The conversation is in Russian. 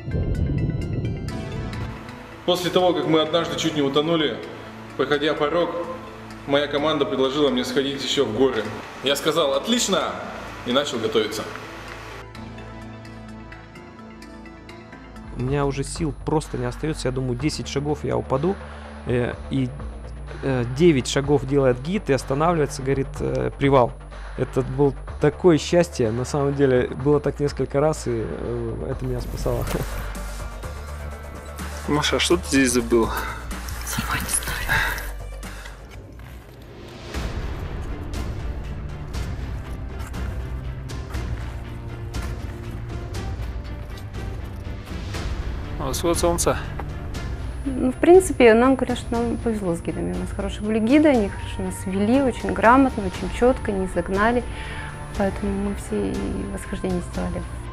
После того, как мы однажды чуть не утонули, проходя порог, моя команда предложила мне сходить еще в горы. Я сказал «отлично» и начал готовиться. У меня уже сил просто не остается. Я думаю, 10 шагов я упаду. И 9 шагов делает гид и останавливается, говорит, привал. Это было такое счастье. На самом деле, было так несколько раз, и это меня спасало. Маша, а что ты здесь забыл? Сама не знаю. Восход солнца. Ну, в принципе, нам, конечно, нам повезло с гидами. У нас хорошие были гиды, они хорошо нас вели, очень грамотно, очень четко, не загнали. Поэтому мы все и восхождение сделали.